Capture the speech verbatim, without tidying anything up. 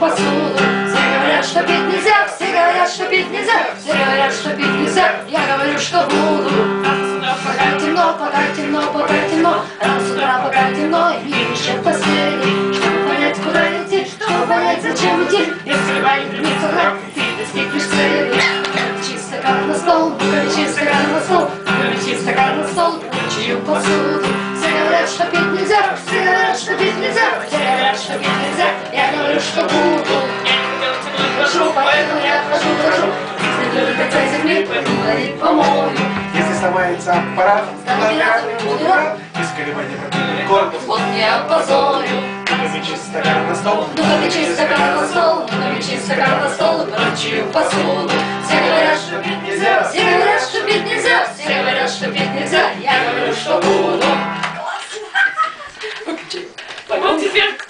посуду. Все говорят, что пить нельзя, все говорят, что пить нельзя, все говорят, что пить нельзя. Я говорю, что буду. Пока темно, пока темно, пока темно, рано с утра, пока темно, и мир еще в постели. Чтобы понять, куда идти, чтобы понять, зачем идти, если не примется рак, ты достигнешь цели. Налечи стакан на стол, налечи стакан на стол, налечи стакан на стол, чью посуду. Все говорят, что пить нельзя, все говорят, что пить нельзя, все говорят, что пить нельзя. Я говорю, что буду. Хожу, поэтому я хожу, хожу. Если только пять миг, пойду ходить помою. Если сломается аппарат, стану пиратом и буду рад. без колебания аккордов. Вот я опозорю. Налечи стакан на стол. Ну-ка, налечи стакан на стол, ну-ка, налечи стакан на стол и прочую посуду. Все говорят, что пить нельзя, все говорят, что пить нельзя, все говорят, что пить нельзя. Я говорю, что буду. Вот теперь